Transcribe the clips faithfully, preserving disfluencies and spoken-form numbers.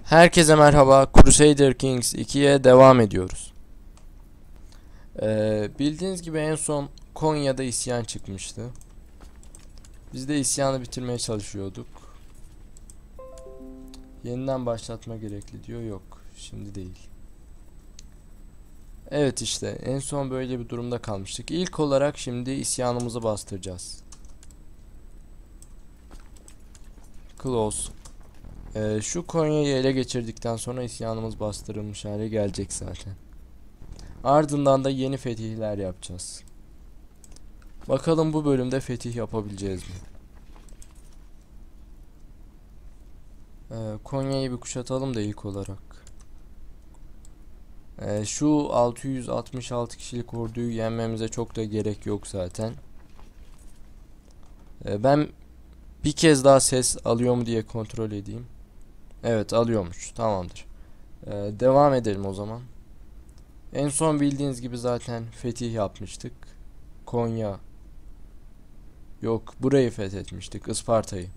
Herkese merhaba. Crusader Kings ikiye devam ediyoruz. Ee, bildiğiniz gibi en son Konya'da isyan çıkmıştı. Biz de isyanı bitirmeye çalışıyorduk. Yeniden başlatma gerekli diyor. Yok, şimdi değil. Evet, işte en son böyle bir durumda kalmıştık. İlk olarak şimdi isyanımızı bastıracağız. Close. Ee, şu Konya'yı ele geçirdikten sonra isyanımız bastırılmış hale gelecek zaten. Ardından da yeni fetihler yapacağız. Bakalım bu bölümde fetih yapabileceğiz mi? Ee, Konya'yı bir kuşatalım da ilk olarak. Ee, şu altı yüz altmış altı kişilik orduyu yenmemize çok da gerek yok zaten. Ee, ben bir kez daha ses alıyor mu diye kontrol edeyim. Evet, alıyormuş. Tamamdır. Ee, devam edelim o zaman. En son bildiğiniz gibi zaten fetih yapmıştık. Konya. Yok, burayı fethetmiştik. Isparta'yı.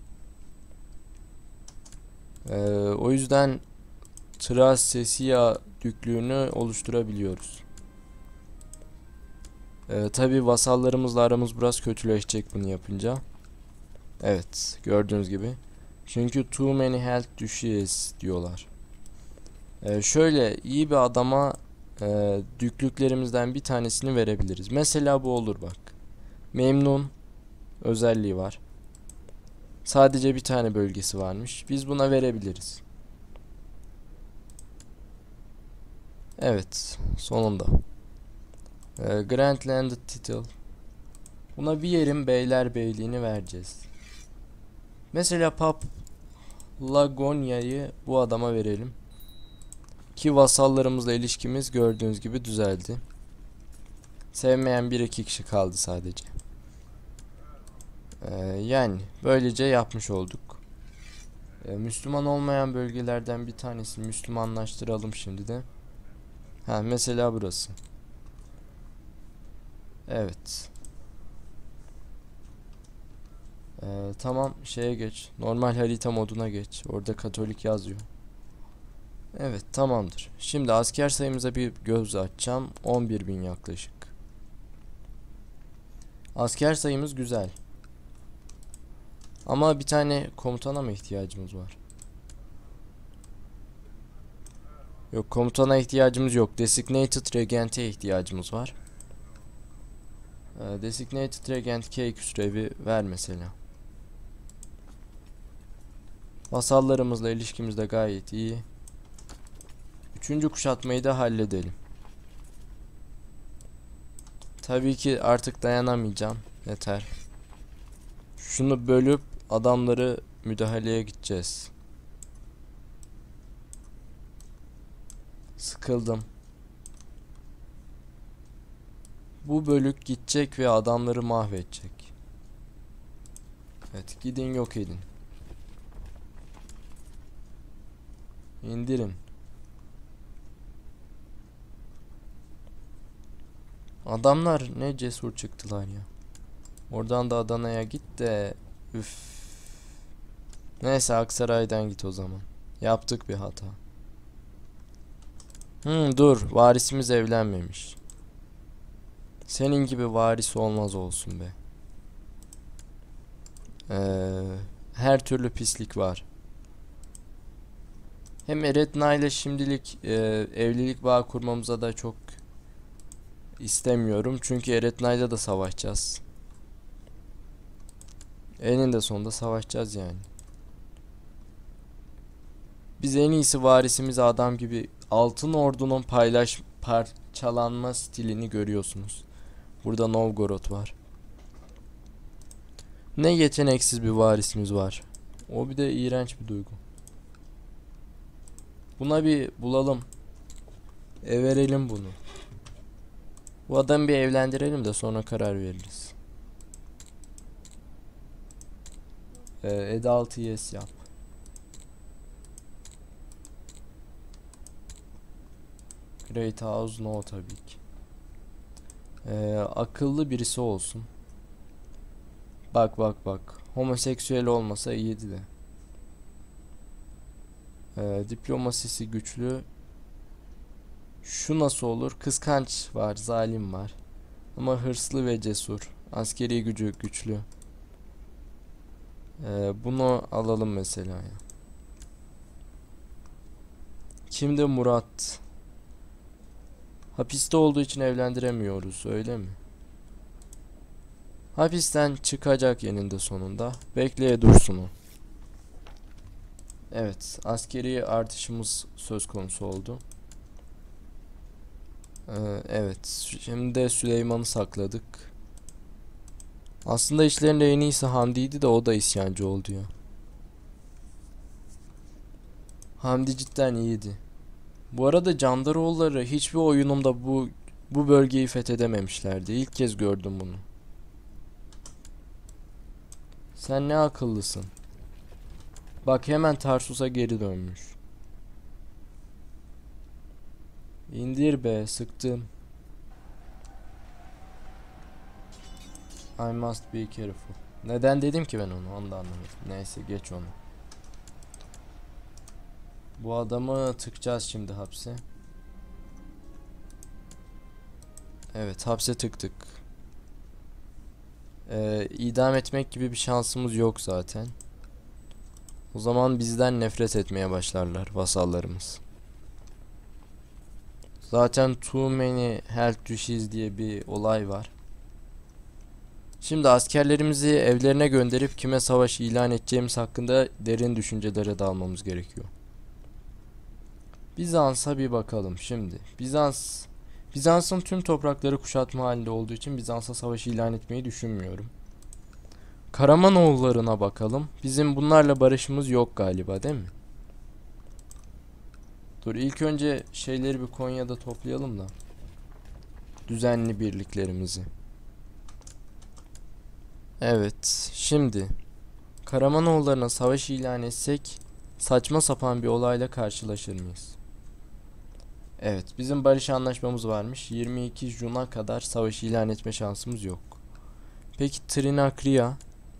Ee, o yüzden Trasesia Düklüğünü oluşturabiliyoruz. Ee, tabi vasallarımızla aramız biraz kötüleşecek bunu yapınca. Evet, gördüğünüz gibi. Çünkü too many health düşüyoruz diyorlar. Ee, şöyle iyi bir adama e, düklüklerimizden bir tanesini verebiliriz. Mesela bu olur bak. Memnun özelliği var. Sadece bir tane bölgesi varmış. Biz buna verebiliriz. Evet, sonunda. Ee, Grand Landed Title. Buna bir yerin beylerbeyliğini vereceğiz. Mesela Pap Lagonya'yı bu adama verelim. Ki vasallarımızla ilişkimiz gördüğünüz gibi düzeldi. Sevmeyen bir iki kişi kaldı sadece. Ee, yani böylece yapmış olduk. Ee, Müslüman olmayan bölgelerden bir tanesini Müslümanlaştıralım şimdi de. Ha, mesela burası. Evet. Ee, tamam, şeye geç. Normal harita moduna geç. Orada Katolik yazıyor. Evet, tamamdır. Şimdi asker sayımıza bir göz atacağım. on bir bin yaklaşık. Asker sayımız güzel. Ama bir tane komutana mı ihtiyacımız var? Yok, komutana ihtiyacımız yok. Designated Regent'e ihtiyacımız var. Ee, Designated Regent K küsrevi ver mesela. Vasallarımızla ilişkimiz de gayet iyi. Üçüncü kuşatmayı da halledelim. Tabii ki artık dayanamayacağım. Yeter. Şunu bölüp adamları müdahaleye gideceğiz. Sıkıldım. Bu bölük gidecek ve adamları mahvedecek. Evet, gidin yok edin. İndirin. Adamlar ne cesur çıktılar ya. Oradan da Adana'ya git de üf. Neyse, Aksaray'dan git o zaman. Yaptık bir hata. Hmm, dur, varisimiz evlenmemiş. Senin gibi varis olmaz olsun be. Ee, her türlü pislik var. Hem Eretna ile şimdilik e, evlilik bağı kurmamıza da çok istemiyorum. Çünkü Eretna'yla da savaşacağız. Eninde sonunda savaşacağız yani. Biz en iyisi varisimizi adam gibi Altın Ordu'nun paylaş parçalanma stilini görüyorsunuz. Burada Novgorod var. Ne yeteneksiz bir varisimiz var. O bir de iğrenç bir duygu. Buna bir bulalım. E verelim bunu. Bu adamı bir evlendirelim de sonra karar veririz. Ee, Eda altı yes yap. Great House no tabii ki. Ee, akıllı birisi olsun. Bak bak bak. Homoseksüel olmasa iyiydi de. Ee, diplomasisi güçlü. Şu nasıl olur? Kıskanç var, zalim var. Ama hırslı ve cesur. Askeri gücü güçlü. Ee, bunu alalım mesela ya. Kimde Murat? Hapiste olduğu için evlendiremiyoruz, öyle mi? Hapisten çıkacak eninde sonunda. Bekleye dursun o. Evet, askeri artışımız söz konusu oldu. Ee, evet, şimdi de Süleyman'ı sakladık. Aslında işlerinde en iyisi Hamdi'ydi de o da isyancı oldu ya. Hamdi cidden iyiydi. Bu arada Candaroğulları hiçbir oyunumda bu bu bölgeyi fethedememişlerdi. İlk kez gördüm bunu. Sen ne akıllısın. Bak hemen Tarsus'a geri dönmüş. İndir be, sıktım. I must be careful. Neden dedim ki ben onu? Onu da anlamadım. Neyse, geç onu. Bu adamı tıkacağız şimdi hapse. Evet, hapse tıktık. Ee, idam etmek gibi bir şansımız yok zaten. O zaman bizden nefret etmeye başlarlar vasallarımız. Zaten too many health dishes diye bir olay var. Şimdi askerlerimizi evlerine gönderip kime savaş ilan edeceğimiz hakkında derin düşüncelere dalmamız gerekiyor. Bizans'a bir bakalım şimdi. Bizans Bizans'ın tüm toprakları kuşatma halinde olduğu için Bizans'a savaş ilan etmeyi düşünmüyorum. Karamanoğullarına bakalım. Bizim bunlarla barışımız yok galiba, değil mi? Dur, ilk önce şeyleri bir Konya'da toplayalım da. Düzenli birliklerimizi. Evet, şimdi Karamanoğullarına savaş ilan etsek saçma sapan bir olayla karşılaşır mıyız? Evet, bizim barış anlaşmamız varmış. yirmi iki Jun'a kadar savaş ilan etme şansımız yok. Peki Trinakria?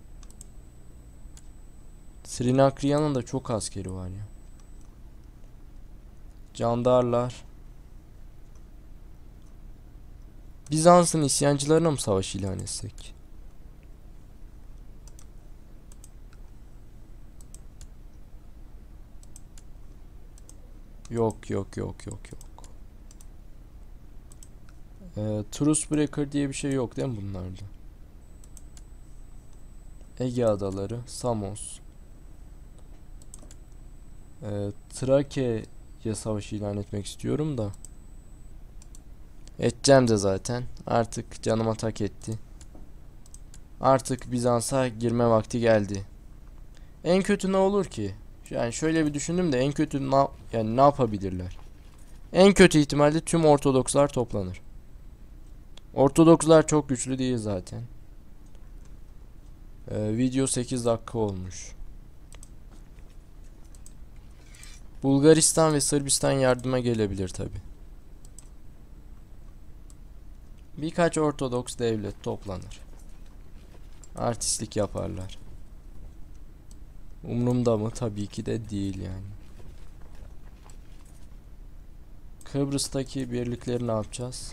Trinakria'nın da çok askeri var ya. Candarlar. Bizans'ın isyancılarına mı savaş ilan etsek? Yok yok yok yok yok. Ee, Truce Breaker diye bir şey yok değil mi bunlarda? Ege Adaları, Samos. Ee, Trakya'ya savaş ilan etmek istiyorum da. Edeceğim de zaten. Artık canıma tak etti. Artık Bizans'a girme vakti geldi. En kötü ne olur ki? Yani şöyle bir düşündüm de en kötü na yani ne yapabilirler? En kötü ihtimalle tüm Ortodokslar toplanır. Ortodokslar çok güçlü değil zaten. Ee, video sekiz dakika olmuş. Bulgaristan ve Sırbistan yardıma gelebilir tabi. Birkaç Ortodoks devlet toplanır. Artistlik yaparlar. Umrumda mı? Tabii ki de değil yani. Kıbrıs'taki birlikleri ne yapacağız?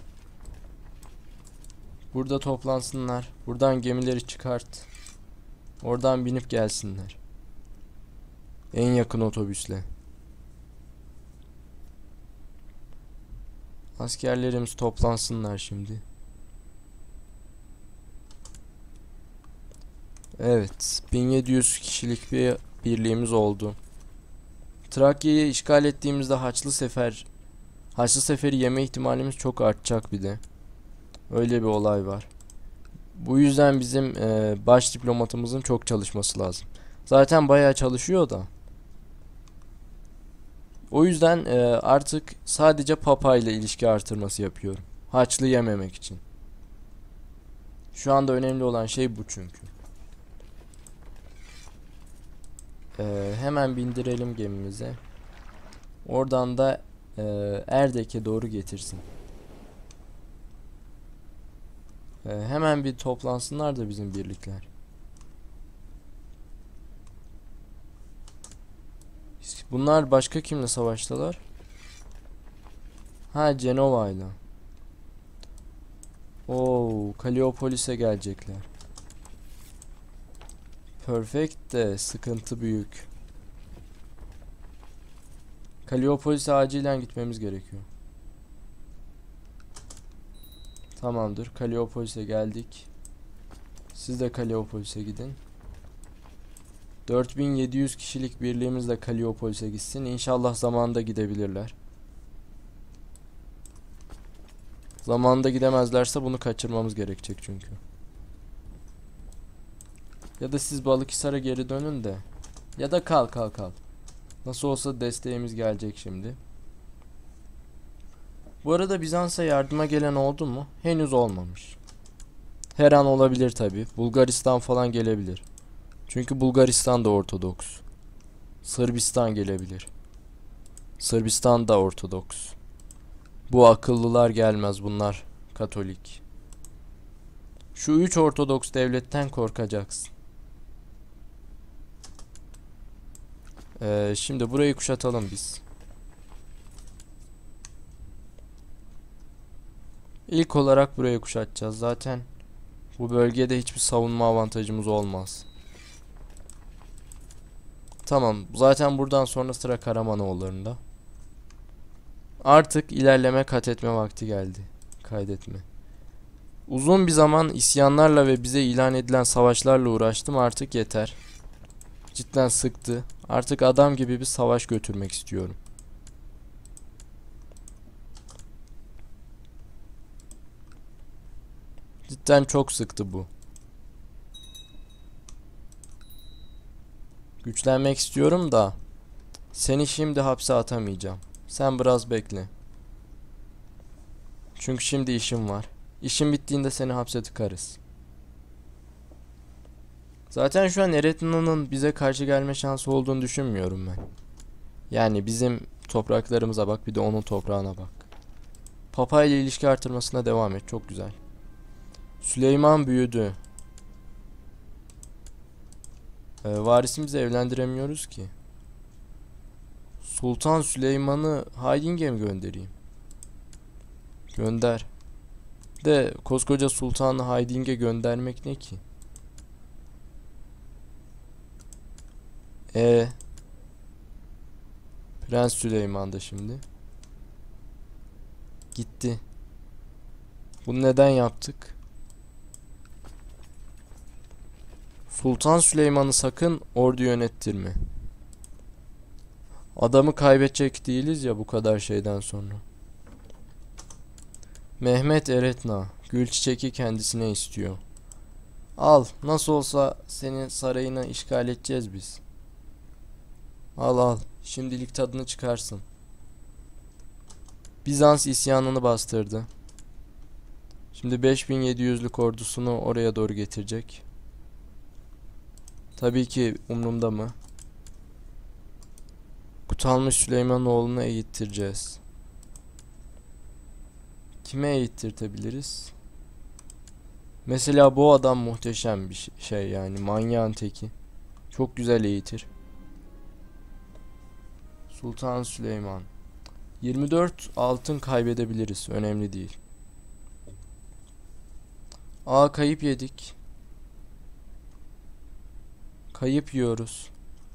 Burada toplansınlar. Buradan gemileri çıkart. Oradan binip gelsinler. En yakın otobüsle. Askerlerimiz toplansınlar şimdi. Evet, bin yedi yüz kişilik bir birliğimiz oldu. Trakya'yı işgal ettiğimizde Haçlı Sefer Haçlı Sefer'i yeme ihtimalimiz çok artacak bir de. Öyle bir olay var. Bu yüzden bizim e, baş diplomatımızın çok çalışması lazım. Zaten bayağı çalışıyor da. O yüzden e, artık sadece Papa ile ilişki artırması yapıyorum. Haçlı yememek için. Şu anda önemli olan şey bu çünkü. E, hemen bindirelim gemimize. Oradan da e, Erdek'e doğru getirsin. E, hemen bir toplansınlar da bizim birlikler. Bunlar başka kimle savaştılar? Ha, Cenova'yla. Oo, Kaliopolis'e gelecekler. Perfect de sıkıntı büyük. Kaliopolis'e acilen gitmemiz gerekiyor. Tamamdır. Kaliopolis'e geldik. Siz de Kaliopolis'e gidin. dört bin yedi yüz kişilik birliğimizle Kaliopolis'e gitsin. İnşallah zamanında gidebilirler. Zamanında gidemezlerse bunu kaçırmamız gerekecek çünkü. Ya da siz Balıkhisar'a geri dönün de. Ya da kal kal kal. Nasıl olsa desteğimiz gelecek şimdi. Bu arada Bizans'a yardıma gelen oldu mu? Henüz olmamış. Her an olabilir tabi. Bulgaristan falan gelebilir. Çünkü Bulgaristan da Ortodoks. Sırbistan gelebilir. Sırbistan da Ortodoks. Bu akıllılar gelmez, bunlar Katolik. Şu üç Ortodoks devletten korkacaksın. Ee, şimdi burayı kuşatalım biz. İlk olarak burayı kuşatacağız. Zaten bu bölgede hiçbir savunma avantajımız olmaz. Tamam. Zaten buradan sonra sıra Karamanoğulları'nda. Artık ilerleme kat etme vakti geldi. Kaydetme. Uzun bir zaman isyanlarla ve bize ilan edilen savaşlarla uğraştım. Artık yeter. Cidden sıktı. Artık adam gibi bir savaş götürmek istiyorum. Cidden çok sıktı bu. Güçlenmek istiyorum da seni şimdi hapse atamayacağım. Sen biraz bekle. Çünkü şimdi işim var. İşim bittiğinde seni hapse tıkarız. Zaten şu an Eretna'nın bize karşı gelme şansı olduğunu düşünmüyorum ben. Yani bizim topraklarımıza bak, bir de onun toprağına bak. Papa ile ilişki artırmasına devam et. Çok güzel. Süleyman büyüdü. Ee, varisimizi evlendiremiyoruz ki. Sultan Süleyman'ı Hayding'e mi göndereyim? Gönder. De koskoca Sultan'ı Hayding'e göndermek ne ki? E Prens Süleyman da şimdi gitti. Bunu neden yaptık? Sultan Süleyman'ı sakın ordu yönettirme. Adamı kaybedecek değiliz ya bu kadar şeyden sonra. Mehmet Eretna Gülçiçek'i kendisine istiyor. Al, nasıl olsa senin sarayını işgal edeceğiz biz. Al al, şimdilik tadını çıkarsın. Bizans isyanını bastırdı. Şimdi beş bin yedi yüzlük ordusunu oraya doğru getirecek. Tabii ki umrumda mı? Kutalmış Süleymanoğlu'nu eğittireceğiz. Kime eğittirtebiliriz? Mesela bu adam muhteşem bir şey, yani manyağın teki. Çok güzel eğitir. Sultan Süleyman. yirmi dört altın kaybedebiliriz. Önemli değil. Aa, kayıp yedik. Kayıp yiyoruz.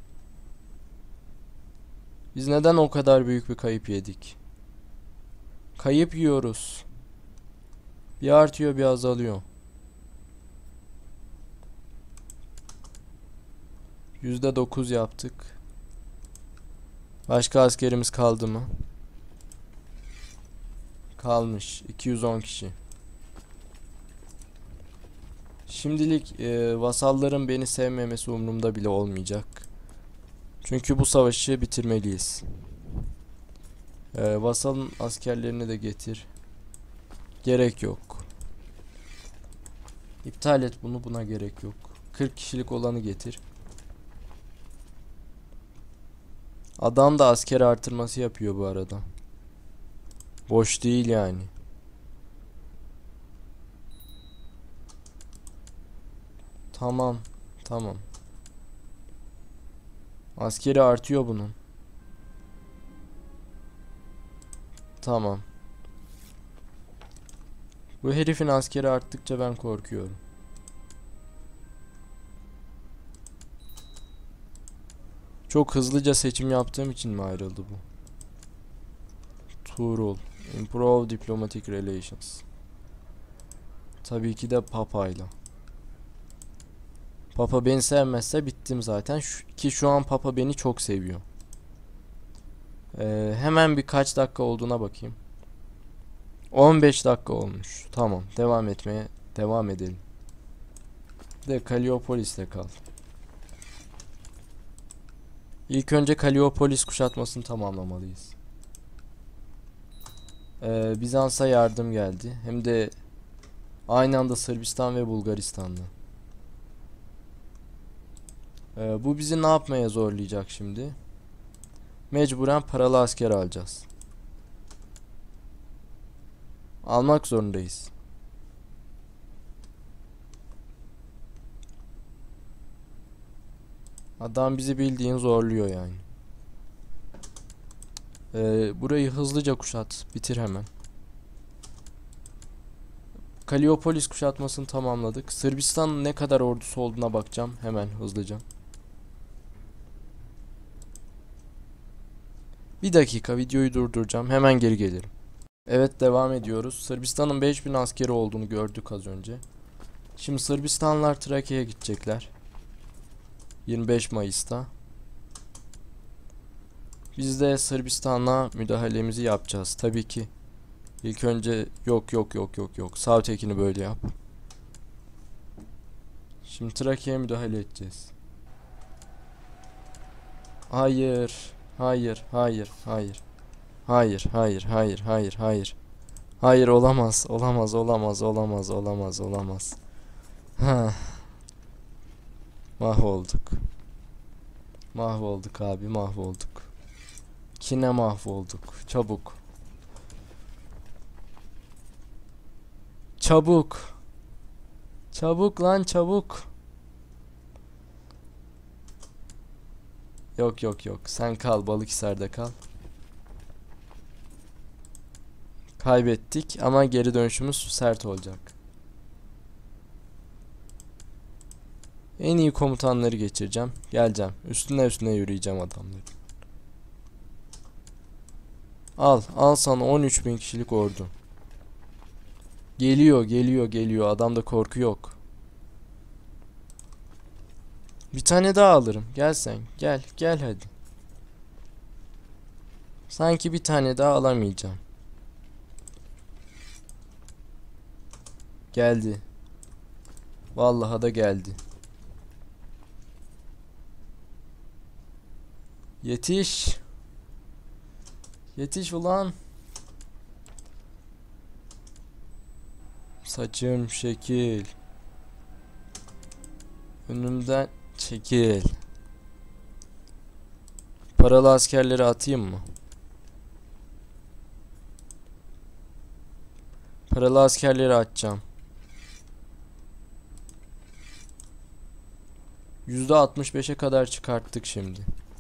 Biz neden o kadar büyük bir kayıp yedik? Kayıp yiyoruz. Bir artıyor, bir azalıyor. yüzde dokuz yaptık. Başka askerimiz kaldı mı? Kalmış. iki yüz on kişi. Şimdilik e, vasalların beni sevmemesi umurumda bile olmayacak. Çünkü bu savaşı bitirmeliyiz. E, vasalın askerlerini de getir. Gerek yok. İptal et bunu, buna gerek yok. kırk kişilik olanı getir. Adam da asker artırması yapıyor bu arada. Boş değil yani. Tamam. Tamam. Askeri artıyor bunun. Tamam. Bu herifin askeri arttıkça ben korkuyorum. Çok hızlıca seçim yaptığım için mi ayrıldı bu? Tuğrul. Improve Diplomatic Relations. Tabii ki de Papa'yla. Papa beni sevmezse bittim zaten. Şu, ki şu an Papa beni çok seviyor. Ee, hemen birkaç dakika olduğuna bakayım. on beş dakika olmuş. Tamam. Devam etmeye devam edelim. De Kaliopolis'te kal. İlk önce Kaliopolis kuşatmasını tamamlamalıyız. Ee, Bizans'a yardım geldi. Hem de aynı anda Sırbistan ve Bulgaristan'da. Ee, bu bizi ne yapmaya zorlayacak şimdi? Mecburen paralı asker alacağız. Almak zorundayız. Adam bizi bildiğin zorluyor yani. Ee, burayı hızlıca kuşat. Bitir hemen. Kaliopolis kuşatmasını tamamladık. Sırbistan'ın ne kadar ordusu olduğuna bakacağım. Hemen hızlıca. Bir dakika videoyu durduracağım. Hemen geri gelirim. Evet, devam ediyoruz. Sırbistan'ın beş bin askeri olduğunu gördük az önce. Şimdi Sırbistanlılar Trakya'ya gidecekler. yirmi beş Mayıs'ta. Biz de Sırbistan'la müdahalemizi yapacağız. Tabii ki. İlk önce yok yok yok yok yok. Sağ tekini böyle yap. Şimdi Trakya'ya müdahale edeceğiz. Hayır. Hayır. Hayır. Hayır. Hayır. Hayır. Hayır. Hayır. Hayır. Hayır, olamaz. Olamaz. Olamaz. Olamaz. Olamaz. Olamaz. Ha. Mahvolduk. Mahvolduk abi. Mahvolduk. Kine mahvolduk. Çabuk. Çabuk. Çabuk lan çabuk. Yok yok yok. Sen kal. Balıkhisar'da kal. Kaybettik ama geri dönüşümüz sert olacak. En iyi komutanları geçireceğim. Geleceğim. Üstüne üstüne yürüyeceğim adamları. Al. Al sana on üç bin kişilik ordu. Geliyor geliyor geliyor. Adamda korku yok. Bir tane daha alırım. Gel sen. Gel. Gel hadi. Sanki bir tane daha alamayacağım. Geldi. Vallahi da geldi. Yetiş. Yetiş ulan. Saçım şekil. Önümden çekil. Paralı askerleri atayım mı? Paralı askerleri atacağım. yüzde altmış beşe kadar çıkarttık şimdi.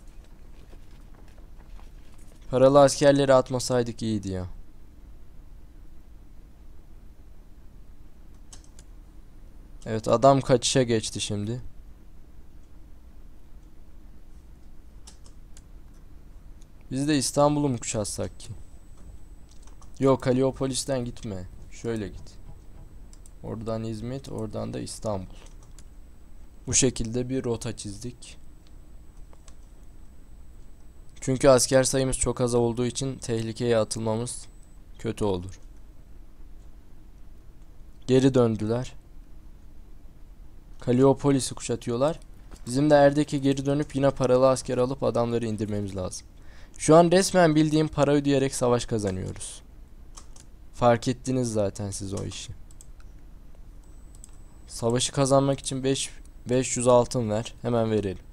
Paralı askerleri atmasaydık iyiydi ya. Evet, adam kaçışa geçti şimdi. Biz de İstanbul'u mu kuşatsak ki? Yok, Kaliopolis'ten gitme. Şöyle git. Oradan İzmit, oradan da İstanbul. Bu şekilde bir rota çizdik. Çünkü asker sayımız çok az olduğu için tehlikeye atılmamız kötü olur. Geri döndüler. Kaliopolis'i kuşatıyorlar. Bizim de Erdek'e geri dönüp yine paralı asker alıp adamları indirmemiz lazım. Şu an resmen bildiğim para ödeyerek savaş kazanıyoruz. Fark ettiniz zaten siz o işi. Savaşı kazanmak için beş yüz altın ver. Hemen verelim.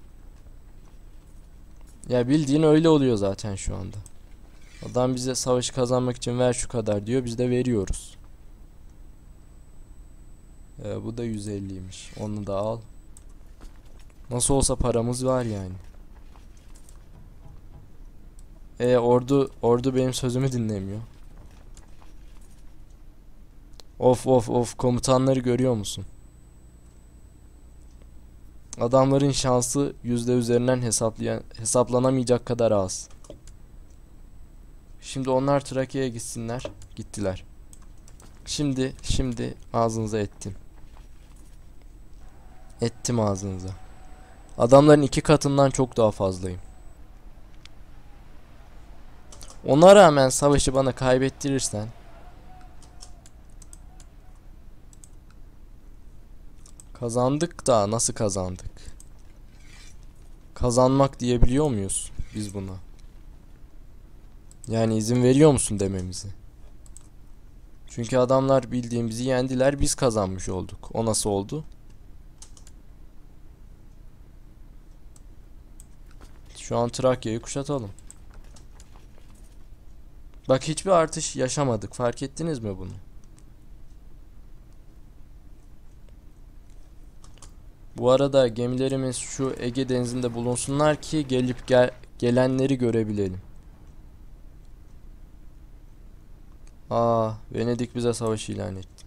Ya bildiğin öyle oluyor zaten şu anda. Adam bize savaşı kazanmak için ver şu kadar diyor. Biz de veriyoruz. Ee, bu da yüz elliymiş. Onu da al. Nasıl olsa paramız var yani. E ordu ordu benim sözümü dinlemiyor. Of of of, komutanları görüyor musun? Adamların şansı yüzde üzerinden hesaplayan, hesaplanamayacak kadar az. Şimdi onlar Trakya'ya gitsinler. Gittiler. Şimdi şimdi ağzınıza ettim. Ettim ağzınıza. Adamların iki katından çok daha fazlayım. Ona rağmen savaşı bana kaybettirirsen, kazandık da nasıl kazandık? Kazanmak diyebiliyor muyuz biz buna? Yani izin veriyor musun dememizi? Çünkü adamlar bildiğimizi yendiler, biz kazanmış olduk. O nasıl oldu? Şu an Trakya'yı kuşatalım. Bak, hiçbir artış yaşamadık. Fark ettiniz mi bunu? Bu arada gemilerimiz şu Ege Denizi'nde bulunsunlar ki gelip gel gelenleri görebilelim. Aa, Venedik bize savaş ilan etti.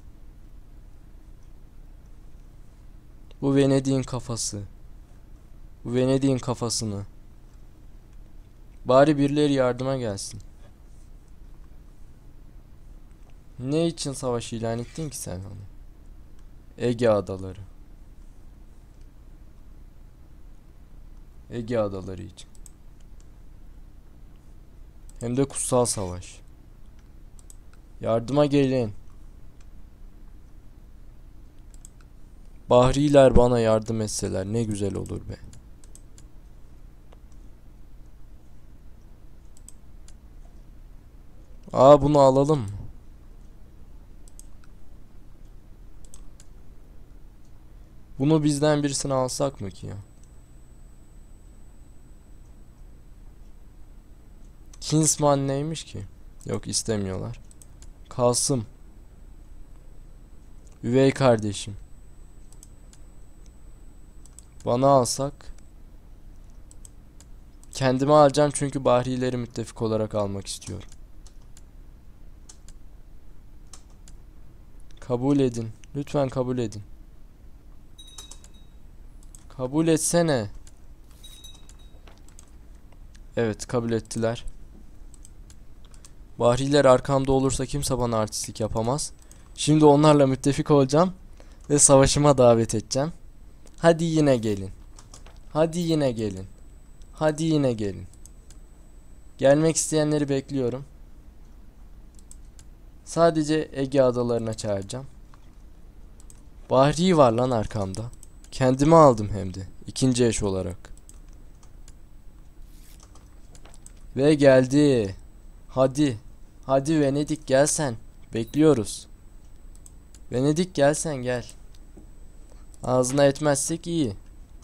Bu Venedik'in kafası. Bu Venedik'in kafasını. Bari birileri yardıma gelsin. Ne için savaş ilan ettin ki sen onu? Ege Adaları. Ege Adaları için. Hem de kutsal savaş. Yardıma gelin. Bahriler bana yardım etseler ne güzel olur be. Aa, bunu alalım mı? Bunu bizden birisini alsak mı ki ya? Kinsman neymiş ki? Yok, istemiyorlar. Kasım. Üvey kardeşim. Bana alsak. Kendime alacağım çünkü Bahrileri müttefik olarak almak istiyorum. Kabul edin. Lütfen kabul edin. Kabul etsene. Evet, kabul ettiler. Bahriler arkamda olursa kimse bana artistlik yapamaz. Şimdi onlarla müttefik olacağım ve savaşıma davet edeceğim. Hadi yine gelin. Hadi yine gelin. Hadi yine gelin. Gelmek isteyenleri bekliyorum. Sadece Ege adalarına çağıracağım. Bahri var lan arkamda. Kendime aldım hem de. İkinci eş olarak. Ve geldi. Hadi. Hadi Venedik, gel sen. Bekliyoruz. Venedik, gel sen, gel. Ağzına etmezsek iyi.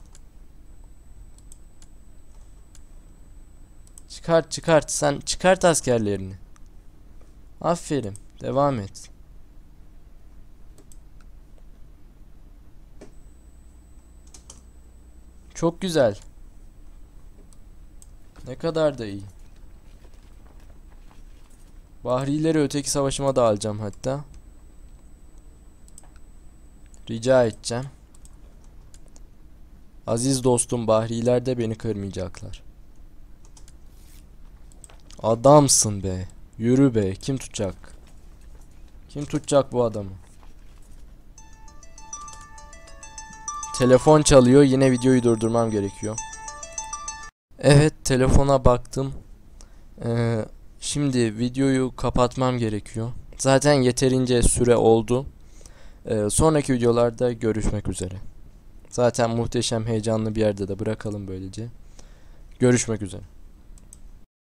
Çıkart çıkart. Sen çıkart askerlerini. Aferin. Devam et. Çok güzel. Ne kadar da iyi. Bahrileri öteki savaşıma da alacağım hatta. Rica edeceğim. Aziz dostum, Bahriler de beni kırmayacaklar. Adamsın be. Yürü be. Kim tutacak? Kim tutacak bu adamı? Telefon çalıyor. Yine videoyu durdurmam gerekiyor. Evet, telefona baktım. Ee, şimdi videoyu kapatmam gerekiyor. Zaten yeterince süre oldu. Ee, sonraki videolarda görüşmek üzere. Zaten muhteşem, heyecanlı bir yerde de bırakalım böylece. Görüşmek üzere.